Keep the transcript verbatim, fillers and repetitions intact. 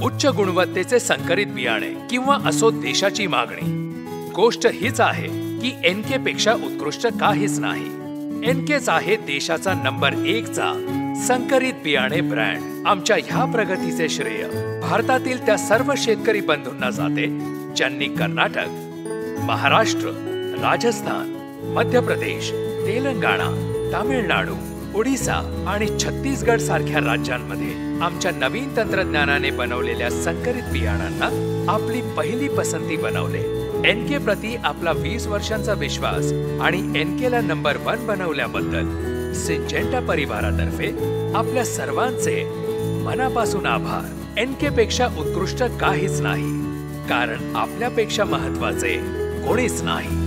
उच्च गुणवत्तेचे संकरित बियाणे किंवा असो देशाची मागणी, गोष्ट हीच आहे की एनके पेक्षा उत्कृष्ट काहीच नाही. एनकेच आहे देशाचा नंबर एक चा संकरित बियाणे ब्रँड. आमच्या ह्या प्रगतीचे श्रेय भारतातील त्या सर्व शेतकरी बंधूंना जाते ज्यांनी कर्नाटक, महाराष्ट्र, राजस्थान, मध्य प्रदेश, तेलंगणा, तामिळनाडू, ओडिसा आणि छत्तीसगड सारख्या राज्यांमध्ये आमच्या नवीन तंत्रज्ञानाने बनवलेल्या संकरित बियाणांना आपली पहिली पसंती बनवले. एनके प्रती आपला वीस वर्षांचा विश्वास आणि एनकेला नंबर वन बनवल्याबद्दल सिंजेंटा परिवारातर्फे आपल्या सर्वांचे मनापासून आभार. एनके पेक्षा उत्कृष्ट काहीच नाही, कारण आपल्यापेक्षा महत्वाचे कोणीच नाही.